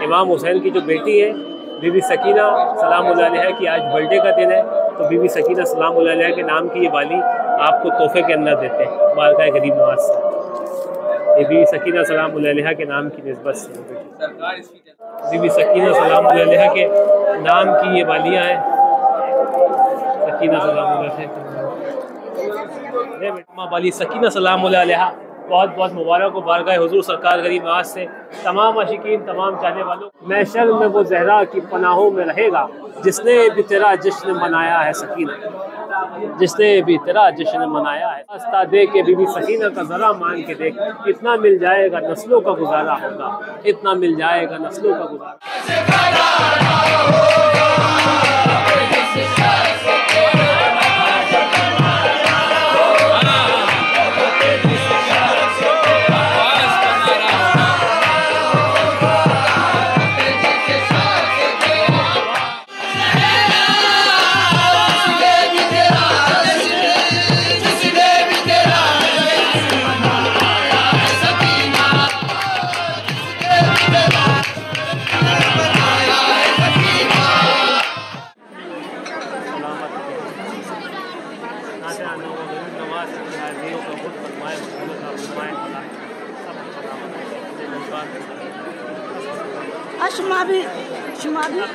इमाम हुसैन की जो बेटी है बीबी सकीना सलामुल्लाह अलैहा की आज बर्थडे का दिन है, तो बीबी सकीना सलामुल्लाह अलैहा के नाम की ये बाली आपको तोहफे के अंदर देते हैं बारगाह गरीब नवाज से। ये बीबी सकीना सलामुल्लाह अलैहा के नाम की निस्बत से बीबी सकीना सलामुल्लाह अलैहा के नाम की ये बालियाँ हैं। सकीना सलामुल्लाह बाली सकीना सलामुल्लाह अलैहा बहुत बहुत मुबारक हो बारगाह हुजूर सरकार गरीब नवाज से। तमाम आशिकीन तमाम चाहने वालों महशर में वो जहरा की पनाहों में रहेगा जिसने भी तेरा जश्न मनाया है सकीना, जिसने भी तेरा जश्न मनाया है। रास्ता दे के बीबी सकीना का ज़रा मान के देख, इतना मिल जाएगा नस्लों का गुजारा होगा, इतना मिल जाएगा नस्लों का गुजारा। शुमा भी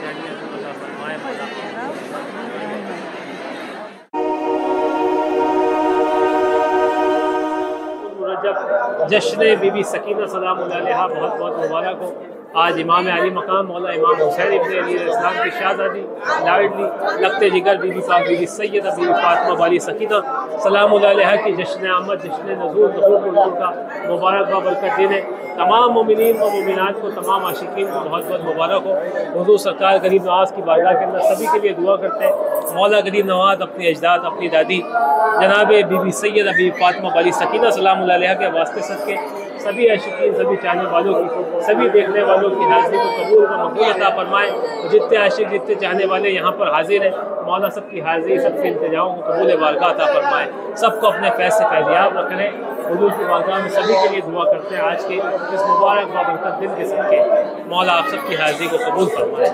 जश्न बीबी सकीना सलामुल्लाह अलैहा बहुत बहुत मुबारक हो। आज इमाम अली मकाम मौला इमाम हुसैन इब्न अली इस्लाम की शाहज़ादी लाडली लखते जिगर बीबी पाक बीबी सैयदा बीबी फातिमा बाली सकीना सलामुल्लाह अलैहा की जश्न आमद जश्न नज़ूर का मुबारक बरकत दिन है। तमाम मोमिनीन व मोमिनात को तमाम आशिकीन को बहुत बहुत मुबारक हो। हुज़ूर सरकार गरीब नवाज की बारगाह के अंदर सभी के लिए दुआ करते हैं। मौला गरीब नवाज अपनी अजदाद अपनी दादी जनाब बीबी सैयदा बीबी फातिमा बाली सकीना सलामुल्लाह अलैहा के वास्ते सदके सभी आशिकीन सभी चाहने वालों की सभी देखने वालों की हाज़िरी को कबूल व मक़बूल अता फरमाए। जितने आशिक जितने चाहने वाले यहाँ पर हाजिर हैं, मौला सबकी हाज़िरी सबके इंतजाम को कबूल बारगाह अता फरमाए। सबको अपने फैज़ से फैज़याब रखें। हुज़ूर की बारगाह में सभी के लिए दुआ करते हैं। आज के इस मुबारक बाबरकत दिन के सदके मौला आप सबकी हाज़िरी को कबूल फरमाए।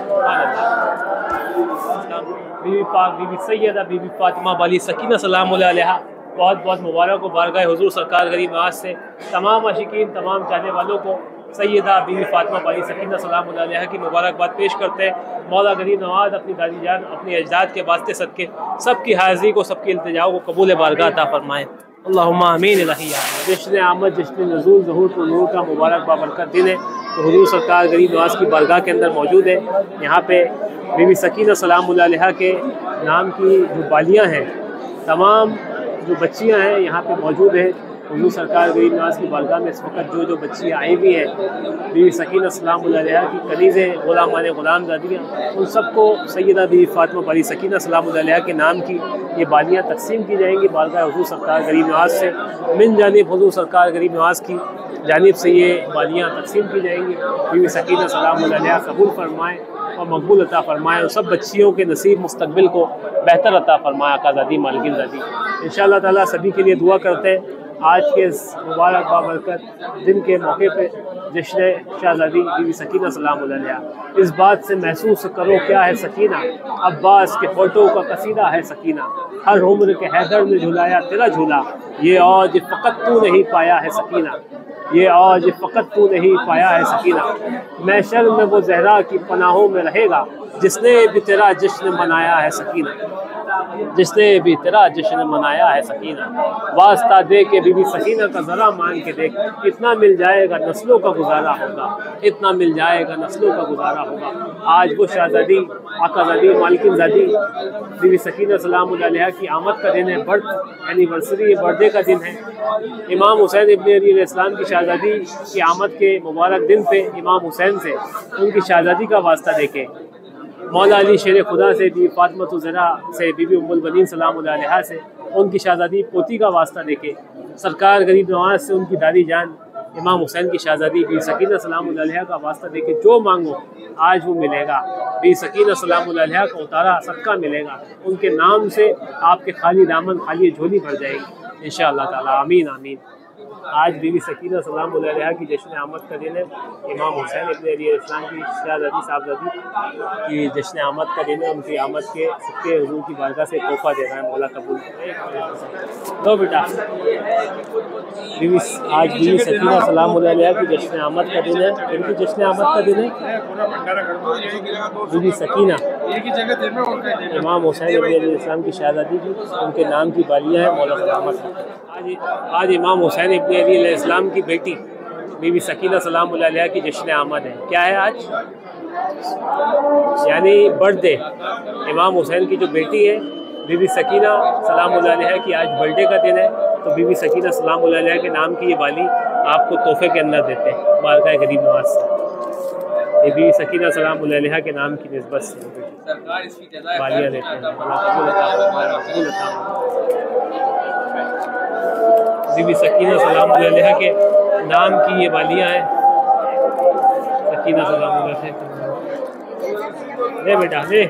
बीबी पाक बीबी सैयदा बीबी फातिमा बाली सकीना सलामुल्लाह अलैहा बहुत बहुत मुबारक हो बारगाह हुजूर सरकार गरीब नवाज से। तमाम आशिकीन तमाम चाहने वालों को सैयदा बीबी फातिमा बाली सकीना सलामुल्लाह अलैहा की मुबारकबाद पेश करते हैं। मौला गरीब नवाज अपनी दादी जान अपनी अजदाद के वास्ते सदके सबकी हाज़िरी को सबकी इल्तिजाओं को कबूल बारगाह अता फरमाएँ। अल्लाहुम्मा आमीन इलाही। जश्न आमद जश्न नज़ूर ज़हूर तो नूर का मुबारक बाबरकत दिन है, तो हुजूर सरकार गरीब नवाज की बारगाह के अंदर मौजूद है। यहाँ पे बीबी सकीना सलामुल्लाह अलैहा के नाम की जो बालियाँ हैं, तमाम जो बच्चियाँ हैं यहाँ पे मौजूद हैं। हुजूर सरकार गरीब नवाज की बारगाह में इस वक्त जो बच्चियाँ आई हुई हैं, बीबी सकीना सलामुल्लाह अलैहा की कनीज़ें ग़ुलामान ग़ुलाम दादियाँ, उन सबको सैयदा बीबी फातिमा बाली सकीना सलामुल्लाह अलैहा के नाम की ये बालियाँ तकसीम की जाएंगी बारगाह हुजूर सरकार गरीब नवाज से। मिन जानिब हुजूर सरकार गरीब नवाज की जानिब से ये बालियाँ तकसीम की जाएंगी। बीबी सकीना सलामुल्लाह अलैहा कबूल फरमाएँ और मकबूल अता फरमाएँ और सब बच्चियों के नसीब मुस्तकबिल को बेहतर अता फरमाए आकाज़ादी मालकिन दादी। इंशाअल्लाह ताला सभी के लिए दुआ करते हैं। आज के इस मुबारक बाबरकत दिन के मौके पे जश्न शाहज़ादी बीबी सकीना सलामुल्लाह अलैहा। इस बात से महसूस करो क्या है सकीना, अब्बास के फ़ोटो का कसीदा है सकीना। हर उम्र के हैदर में झुलाया तेरा झूला, ये आज फ़कत तू नहीं पाया है सकीना, ये आज फ़कत तू नहीं पाया है सकीना। महशर में वो जहरा की पनाहों में रहेगा जिसने भी तेरा जश्न मनाया है सकीना, जिसने भी तेरा जश्न मनाया है सकीना। वास्ता दे के बीबी सकीना का ज़रा मान के देख, इतना मिल जाएगा नस्लों का गुजारा होगा, इतना मिल जाएगा नस्लों का गुजारा होगा। आज वो शाहज़ादी आकाज़ादी मालकिन ज़ादी बीबी सकीना सलामुल्लाह अलैहा की आमद का दिन है, बर्थ एनिवर्सरी बर्थडे का दिन है। इमाम हुसैन इब्न अली इस्लाम की शाहज़ादी की आमद के मुबारक दिन पे इमाम हुसैन से उनकी शाहज़ादी का वास्ता देके, मौला अली शेर खुदा से बीबी फातिमा ज़हरा से बीबी उम्मुल बनीन सलामुल्लाह अलैहा से उनकी शाहज़ादी पोती का वास्ता देके, सरकार गरीब नवाज से उनकी दादी जान इमाम हुसैन की शाहज़ादी बीबी सकीना सलामुल्लाह अलैहा का वास्ता देके जो मांगो आज वो मिलेगा। बीबी सकीना सलामुल्लाह अलैहा का उतारा सदका मिलेगा। उनके नाम से आपके खाली दामन खाली झोली भर जाएगी इंशाअल्लाह ताला। आमीन आमीन। आज बीवी सकीना सलाम अलैहा की जश्न आमद का दिन है। इमाम हुसैन इब्न अली अलैहिस्सलाम की शहज़ादी साहबजादी की जश्न आमद का दिन है। उनकी आमद के सिक्के हुजूर की बारगाह से तोहफा दे रहा है, मौला कबूल करे। दो बेटा आज बीवी सकीना सलाम अलैहा की जश्न आमद का दिन है। इनकी जश्न आमद का दिन है बीवी सकीना इमाम हुसैन इब्न अली अलैहिस्सलाम की शहज़ादी की, उनके नाम की बालियाँ हैं, मौला सलामत। आज इमाम हुसैन इब्न अली अलैहिस्सलाम की बेटी बीवी सकीना सलाम अलैहा की जश्न आमद है। क्या है आज? यानी बर्थडे। इमाम हुसैन की जो बेटी है बीवी सकीना सलाम अलैहा की आज बर्थडे का दिन है। तो बीवी सकीना सलाम अलैहा के नाम की ये बाली आपको तोहफे के अंदर देते हैं बारगाह गरीब नवाज से। ये बीवी सकीना सलाम अलैहा के नाम की निस्बत से बालियाँ देते हैं। बीवी सकीना सलाम अलैहा के नाम की ये बालियाँ हैं। सकीना सलाम अलैहा दे बेटा दे।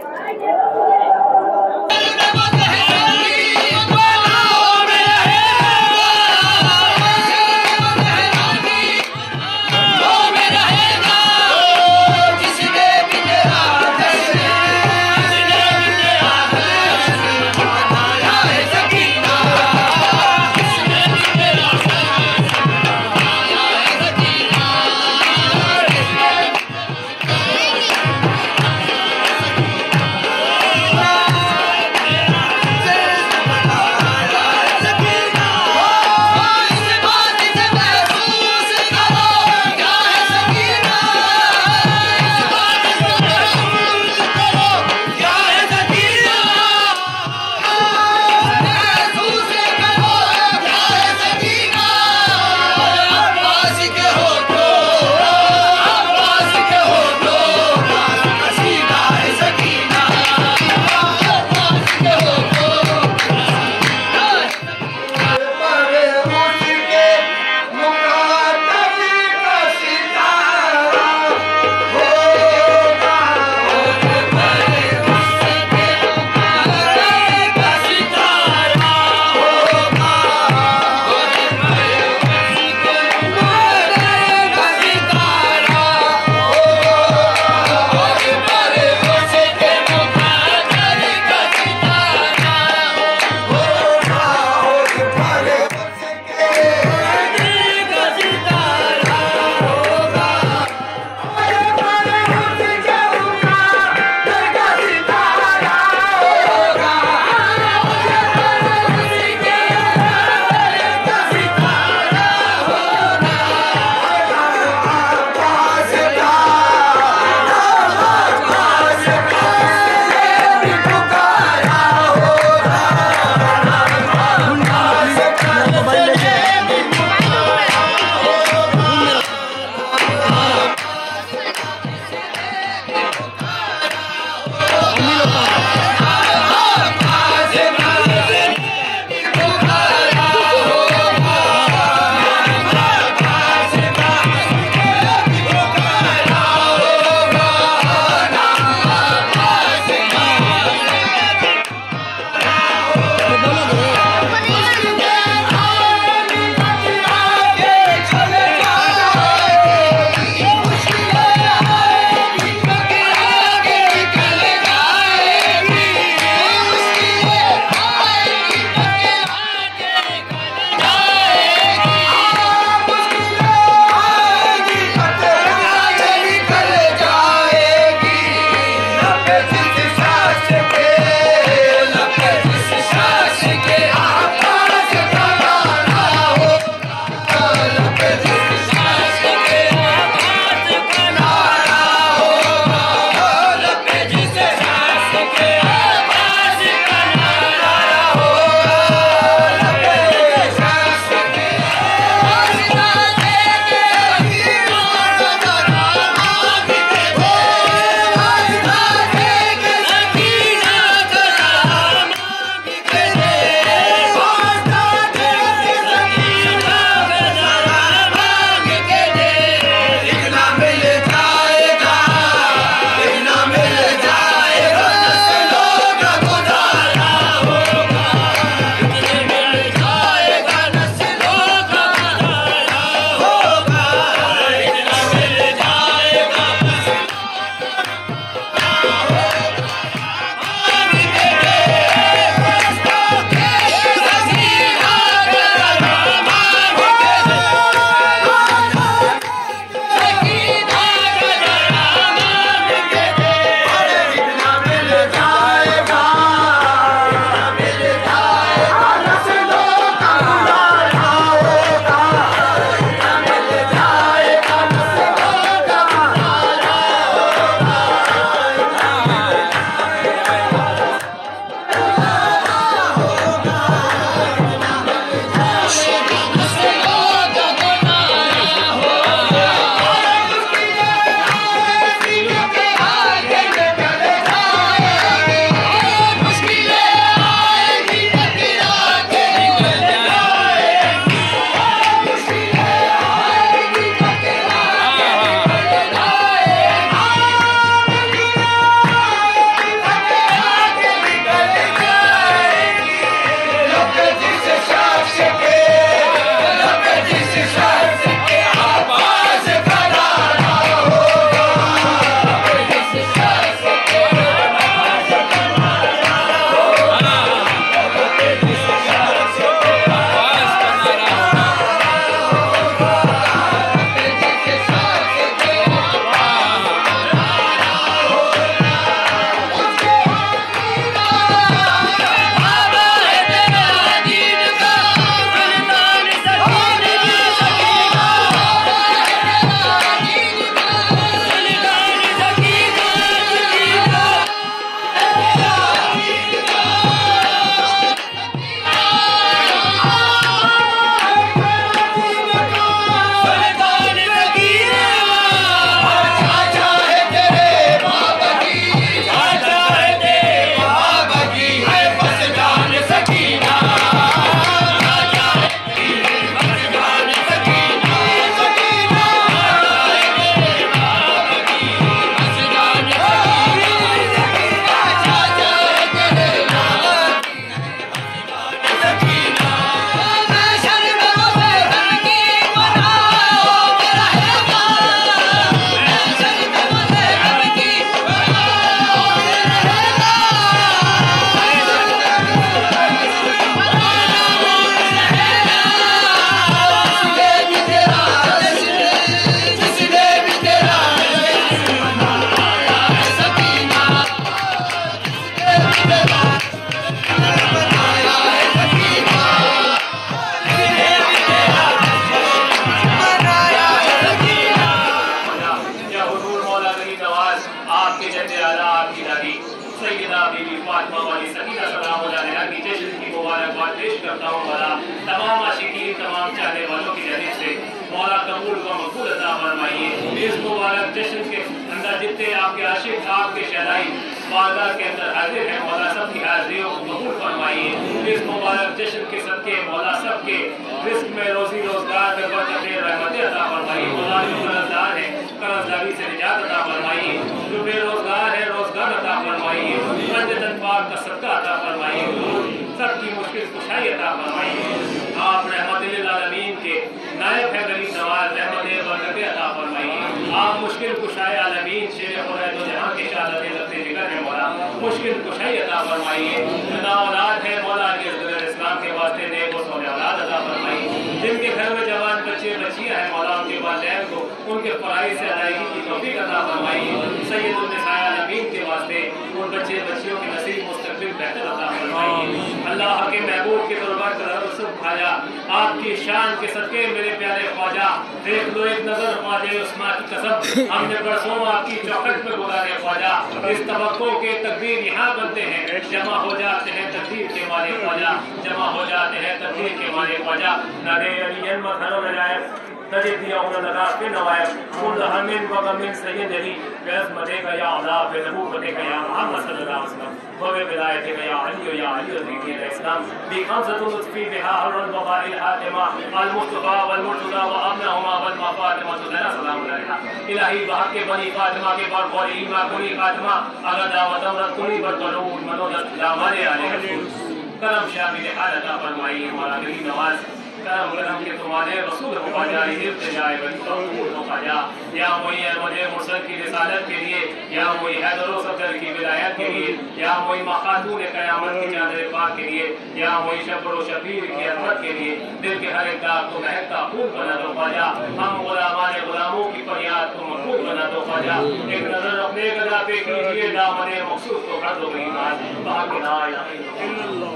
आपके जैसे आला आपकी दादी सैयदा बीबी फातिमा वाली सकीना सलाम अलैहा की जश्न की मुबारकबाद पेश करता हूँ। मौला तमाम आशिकीन तमाम चाहने वालों की जानिब से मौला कबूल व मकबूल अता फरमाइए। इस मुबारक जश्न के अंदर जितने आपके आशिक आपके शहदाई बारगाह के अंदर हाजिर हैं मौला सबकी हाजिरियों को कबूल फरमाइए। इस मुबारक जश्न के सदके मौला सबके रिस्क में रोजी रोजगार में बरकत रहमत अता फरमाइए। मौला जो कर्जदार है कर्जदारी से निजात अता फरमाइए, जो बेरोजगार है रोजगार अता फरमाइए, पंजतन पाक का सदका अता फरमाइए, सबकी मुश्किल कुशाई अता फरमाइए। आप रहमत लिल आलमीन के नायब है गरीब नवाज रहमत बरकत अता फरमाइए। आप मुश्किल कुशाई आलमीन शेर खुदा दो जहां के शादत लगते जिगर है मौला मुश्किल कुशाई अता फरमाइए। ना औलाद है मौला इस्लाम के वास्ते नेक और सोने औलाद अता फरमाइए। जिनके घर में जवान बच्चे बच्चियां हैं मौला उनके वालिदैन को उनके फराइज से अदायगी की तौफीक अता फरमाइए। सैयदुल निसा आलमीन के वास्ते उन बच्चे बच्चियों के नसीब मुस्तकबिल बेहतर अता फरमाइए। अल्लाह के महबूब के दरबार का रसूल ख्वाजा आपकी शान के सदके मेरे प्यारे ख्वाजा देख लो एक नजर ख्वाजा उस्मान की कसम हमने बरसों आपकी चौखट में गुजारे ख्वाजा। इस तवक्को के तकदीर यहाँ बनते हैं जमा हो जाते हैं तकदीर के मारे ख्वाजा, जमा हो जाते हैं तकदीर के मारे ख्वाजा। नरे अली मखनो नजायब नजे दिया उन्होंने लगा फिर नवायब कुल हमिन व गमिन सैयद अली गैस मदे का या अला पे नबू बदे का या मोहम्मद सल्लल्लाहु अलैहि वसल्लम व विलायत का या अली दीन इस्लाम बी खमसतुन लुत्फी बिहा हरल बवाइल हातिमा अल मुस्तफा वल मुर्तजा व अबनहुमा वल फातिमा सलाम अलैहा इलाही बहक के बनी फातिमा के बाद और ईमा कुली फातिमा अगर दावतम रतुनी बरकरूल मनोदत दामारे अलैहि करम शामिल हालत फरमाइए। हमारा गरीब नवाज करम करम के तुम्हारे रसूल हो जाए इल्तिजाए बंदो हो जा या मोई अहमद मुरसल की रिसालत के लिए या मोई हैदर सफदर की विलायत के लिए या मोई मखातून क़यामत की चादर पाक के लिए या मोई शबर व शबीर की अज़मत के लिए दिल के हर एक दाग को महकता फूल बना दो ख्वाजा। हम गुलामान गुलामों की फरियाद को मकबूल बना दो ख्वाजा। एक नजर अपने गदा पे कीजिए दामन मखसूस को भर दो ईमान बाकी ला इलाहा इल्लल्लाह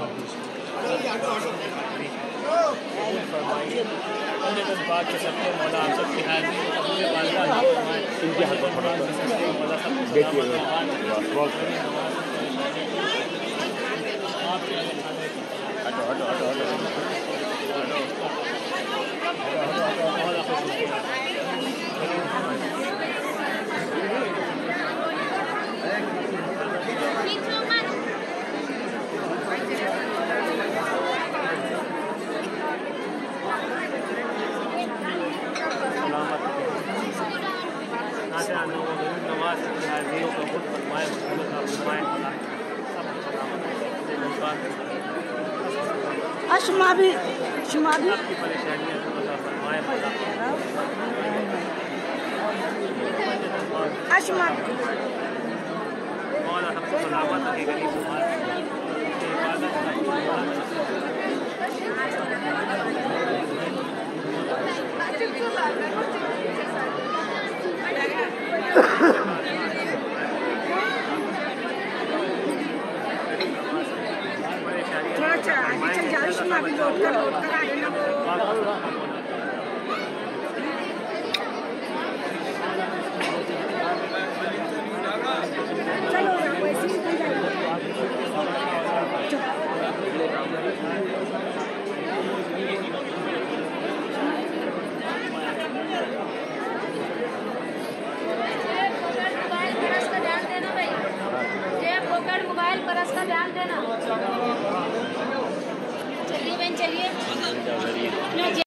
फरमाइए। अपने जज्बात के सबके मौला आप सबकी हाजिरी को कबूल फरमाए। इनके हाथ में पड़ा मौला सब देखिए हटो हटो हटो अशमा भी आपकी परेशानियां फरमाए अशमा मौला सबको सलामत रखे गरीब थोड़ा आगे चल जाओ अशमा भी लोड कर आ जाना। मोबाइल पर इसका ध्यान देना। चलिए बहन चलिए।